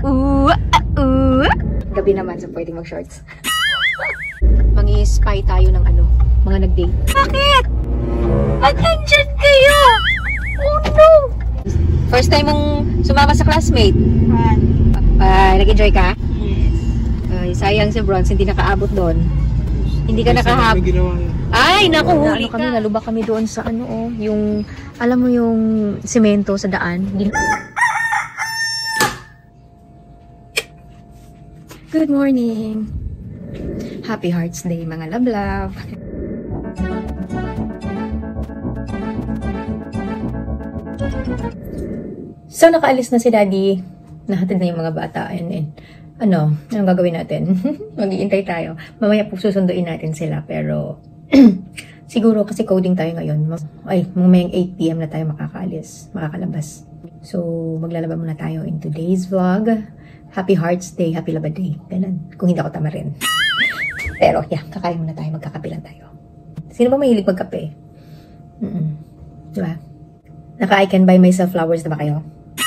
Gabi naman, so pwede mag-shorts. Mangi-spy tayo ng ano, mga nag-date. Bakit? Ba't nandyan kayo? Oh no! First time mong sumama sa classmate? Nag-enjoy ka? Yes. Ay, sayang si Bronze, hindi nakaabot doon. Hindi ka nakahap. Ay, naku, huli ka. Nalubak kami doon sa ano, oh, yung, alam mo yung semento sa daan. Good morning! Happy Hearts Day, mga love-love! So, nakaalis na si Daddy. Nahatid na yung mga bata. And anong gagawin natin? Mag-iintay tayo. Mamaya po susunduin natin sila. Pero, siguro kasi coding tayo ngayon. Ay, mamayang 8 PM na tayo makakalabas. So, maglalaba muna tayo in today's vlog. Happy Hearts Day, Happy Laba Day. Ganun. Kung hindi ako tama rin. Pero, yeah, kakain muna tayo. Magkakape lang tayo. Sino ba mahilig magkape? Diba? Naka-I can buy myself flowers na ba kayo?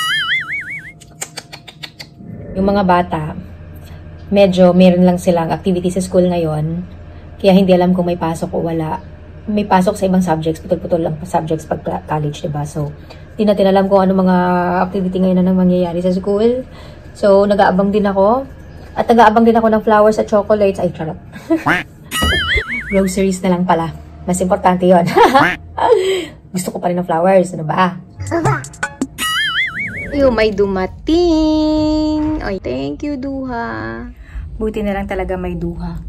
Yung mga bata, medyo meron lang silang activity sa school ngayon. Kaya hindi alam kung may pasok o wala. May pasok sa ibang subjects. Putol-putol lang subjects pag college, diba? So, hindi natin alam kung ano mga activity ngayon na mangyayari sa school. So, nag-aabang din ako. At nag-aabang din ako ng flowers at chocolates. Ay, charot. Groceries na lang pala. Mas importante yon. Gusto ko pa rin ng flowers. Ano ba? Yung may dumating. Ay, thank you, Duha. Buti na lang talaga may Duha.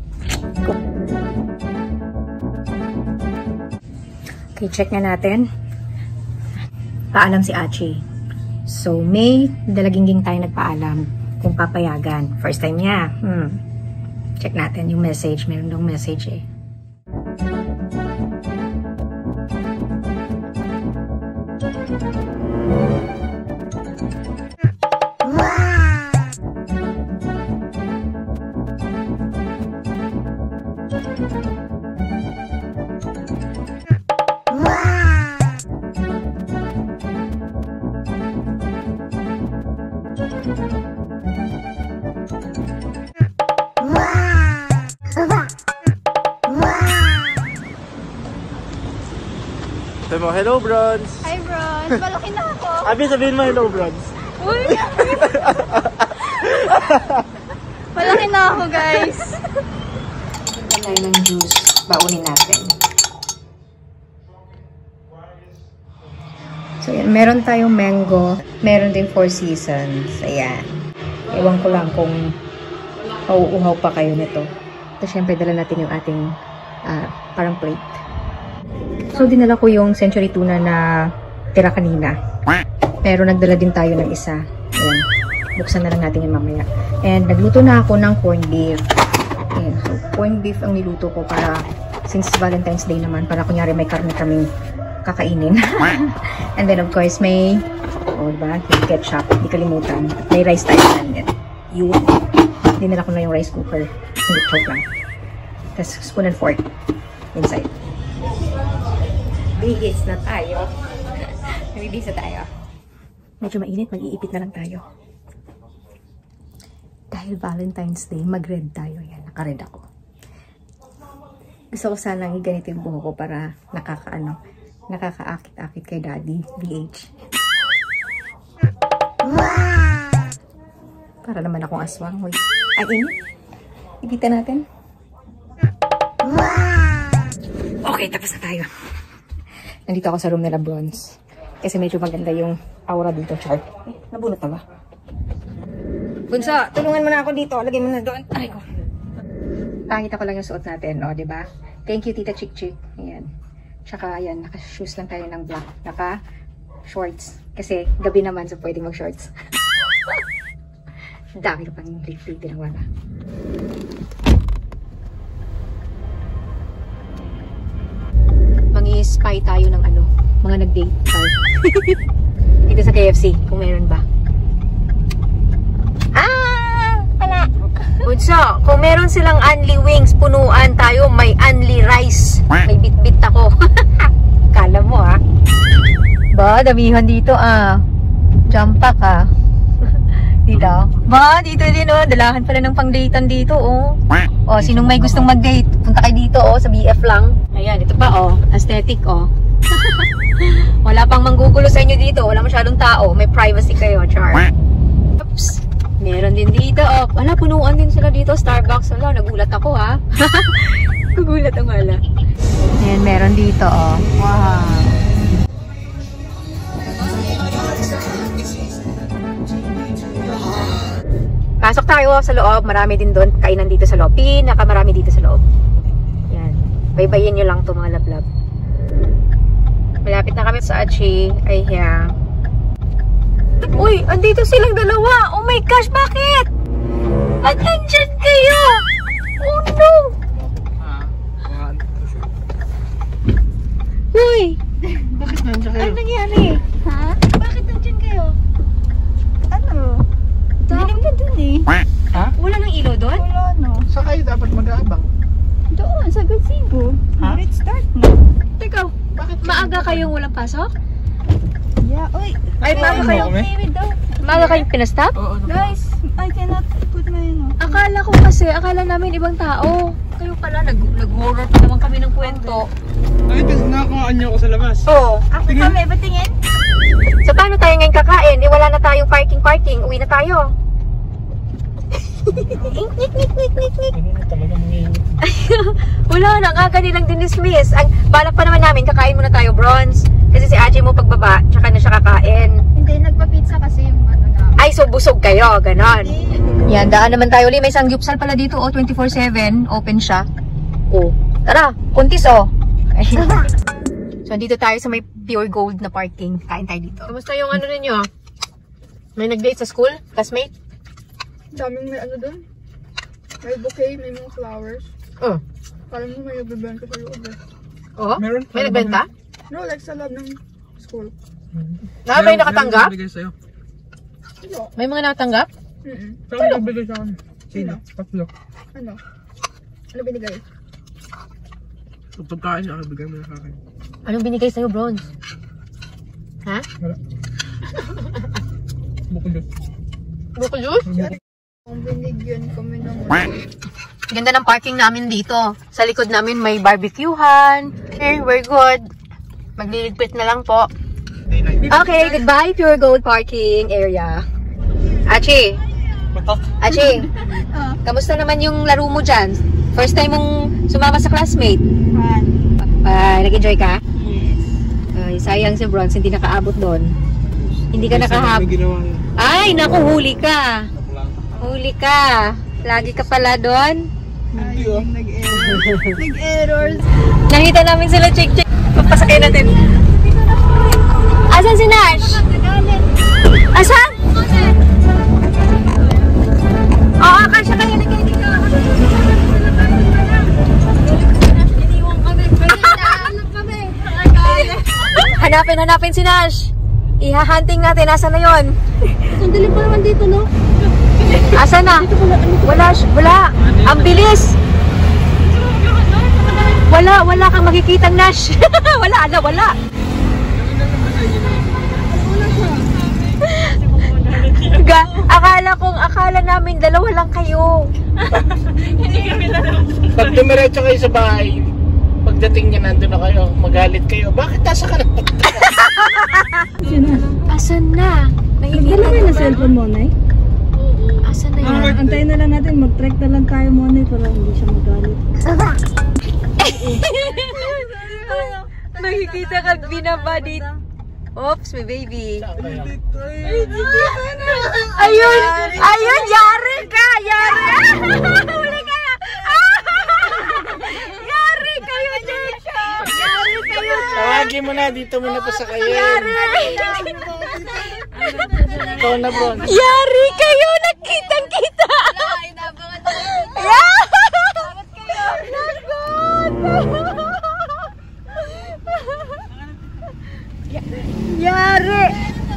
Okay, check na natin. Paalam si Achi. So, may dalaging tayo nagpaalam kung papayagan. First time niya. Check natin yung message. Meron dong message eh. Sabi mo, hello, Bronze! Hi, Bronze! Malaki na ako! Abi, sabihin mo, hello, Bronze! Uy! Malaki na ako, guys! Punta tayo ng juice. Baunin natin. So, yan. Meron tayong mango. Meron din 4 seasons. Ayan. Ewan ko lang kung mauuhaw pa kayo nito. So, syempre, dala natin yung ating parang plate. So, dinala ko yung century tuna na tira kanina. Pero nagdala din tayo ng isa. Ayan. Buksan na lang natin yung mamaya. And nagluto na ako ng corned beef. Ayan. So, corned beef ang niluto ko para, since Valentine's Day naman, para kunyari may karne kaming kakainin. And then, of course, may, diba? Yung ketchup. Hindi kalimutan. At may rice tayo na. Yun. Dinala ko na yung rice cooker. Hindi, choke lang. Tapos, spoon and fork. Inside. Bihis na tayo. Bihis na tayo. Medyo mainit, mag-iipit na lang tayo. Dahil Valentine's Day, mag-red tayo. Yan, naka-red ako. Gusto ko sanang iganito yung buho ko para nakakaakit-akit kay Daddy. BH. Para naman akong aswang. Ay, init. Ipitan natin. Okay, tapos na tayo. Nandito ako sa room nila Bronze. Kasi medyo maganda yung aura dito, chart. Nabunot na ba? Bunso, tulungan mo na ako dito. Lagay mo na doon. Aray ko. Pakita ko lang yung suot natin, o, diba? Thank you, Tita Chick Chick. Ayan. Tsaka, ayan, naka-shoes lang tayo ng black. Naka-shorts. Kasi, gabi naman, so pwede mag-shorts. Dami ko pang lift-lift ng wala. Mangi-spy tayo ng ano, mga nag-date. Dito sa KFC, kung meron ba. Wala. Bunso, kung meron silang unli wings, punuan tayo, may unli rice. May bit-bit ako. Kala mo Ba, damihan dito Jump pack dito. Ba, dito din oh. Dalahan pala ng pang-datean dito oh. Oh, sinong may gustong mag-date? Punta kayo dito oh, sa BF lang. Ayan, ito pa oh. Aesthetic oh. Wala pang manggugulo sa inyo dito. Wala masyadong tao. May privacy kayo, char. Oops. Meron din dito oh. Wala, punuan din sila dito. Starbucks. Wala, nagulat ako ha. Nagulat ang wala. Ayan, meron dito oh. Wow. Pasok tayo sa loob. Marami din doon. Kainan dito sa loob. Pinakamarami dito sa loob. Yan. Baybayin nyo lang to mga lablab. Malapit na kami sa Achi. Ay, yeah. Uy! Andito silang dalawa! Oh my gosh! Bakit? At andyan kayo! Oh no! Uy! Bakit nandiyan kayo? Ano nangyari? Ha? Bakit andyan kayo? Ano? Dilim na dun eh. Ha? Wala nang ilaw doon? Wala no. Saan kayo dapat mag-aabang? Doon, sa gazebo. Ha? Let's start na. Teka, Bakit? maaga kayong walang pasok? Yeah, oy. Ay, maaga kayo. Okay without. Maaga kayong pinastop? Oo, Guys, I cannot put my Akala namin ibang tao. Kayo pala, nag-horror pa naman kami ng kwento. Ay, nakakuhaan niyo ako sa labas. Oo. Ako kami, batingin? So, paano tayo ngayon kakain? Eh, wala na tayong parking. Uwi na tayo. Ano na talaga mga Wala na, ang aga nilang dinismiss. Ang balak pa naman namin, kakain muna tayo, Bronze. Kasi si Aji mo pagbaba, tsaka na siya kakain. Hindi, nagpa-pizza kasi yung ano na. Ay, so busog kayo, ganon. Yan, daan naman tayo ulit. May isang gyupsal pala dito, 24/7. Open siya. Tara, kuntis So, dito tayo sa may pure gold na parking. Kain tayo dito. Kamusta yung ano ninyo? May nag-date sa school? Classmate? Daming may ano dun. May bouquet, may mga flowers. Parang mo may nagbibenta sa loob eh. Oh? Meron? May nagbenta? No, like sa loob ng school. May nakatanggap? Meron sa'yo. No. May mga nakatanggap? Saan nagbigay sa akin? Sino? Tatlo. Ano? Ano binigay? Sa pagkain niya, bigay mo na sa akin. Anong binigay sa'yo, Bronze? Ha? Wala. Bukod yun. Buko juice? Kung binigyan kami ng Ganda ng parking namin dito. Sa likod namin may barbecuehan. Okay, we're good. Magliligpit na lang po. Okay, goodbye Pure Gold parking area. Achi, Batak. Achi, kamusta naman yung laro mo dyan? First time mong sumama sa classmate? Nag-enjoy ka? Yes. Ay, sayang si Bronze, hindi nakaabot doon. Hindi ka May nakahap. ginawa niya. Ay, naku, huli ka. Huli ka. Lagi ka pala doon. Hindi oh. Nag-errors. Nakita namin sila, check. Papasakay natin. Asan si Nash? Asan? Oo, kasya kayo. Lagay dito. Iniwan kami. Hanapin si Nash. Iha-hunting natin. Asan na yun? Sandali pa naman dito, no? Asan na? Wala. Ang bilis. Wala kang makikitang Nash. Wala. Akala namin dalawa lang kayo. Pag dumiretso kayo sa bahay, pagdating niya nandun na kayo, magalit kayo. Bakit nasa ka na? Asan na? Nagdala mo na cellphone mo, Nay? Asan na yan? Antayin na lang natin, mag-trek na lang tayo mo, Nay, para hindi siya magalit. Makikita kang binabadit. Oops, may baby. Ayun, yari ka. Huli ka. Yari kayo, Jake. Yari kayo. Tawagin mo na, dito mo na pasakayin. Ikaw na, Bron. Yari kayo, nakitang-kita. Yari.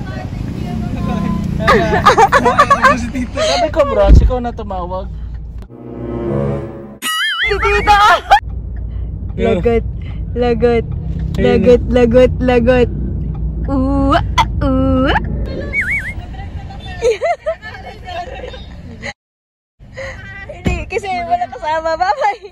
Sabi ko, Bron, ikaw na tumawag. Dito. Lagot. kasama. Bye-bye!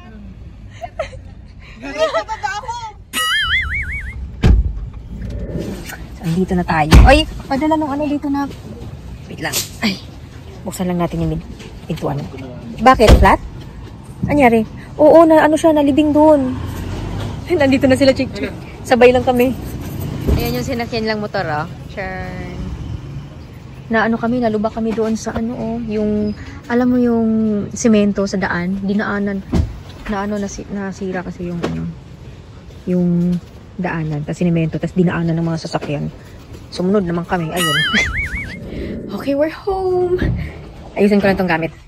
Andito na tayo. Ay, padala nung ano dito na. Wait lang. Ay, buksan lang natin yung pintuan. Bakit? Flat? Anyari? Oo, na ano siya, nalibing doon. Ay, nandito na sila, Chick. Sabay lang kami. Ayan yung sinakyan lang motor, oh. Churn. Na ano kami, nalubak kami doon sa ano, oh. Yung, alam mo yung semento sa daan, dinaanan. Na ano, nasira kasi yung ano, yung daanan, tas sinemento, tas dinaanan ng mga sasakyan. Sumunod naman kami, ayun. Okay, we're home. Ayusin ko lang tong gamit.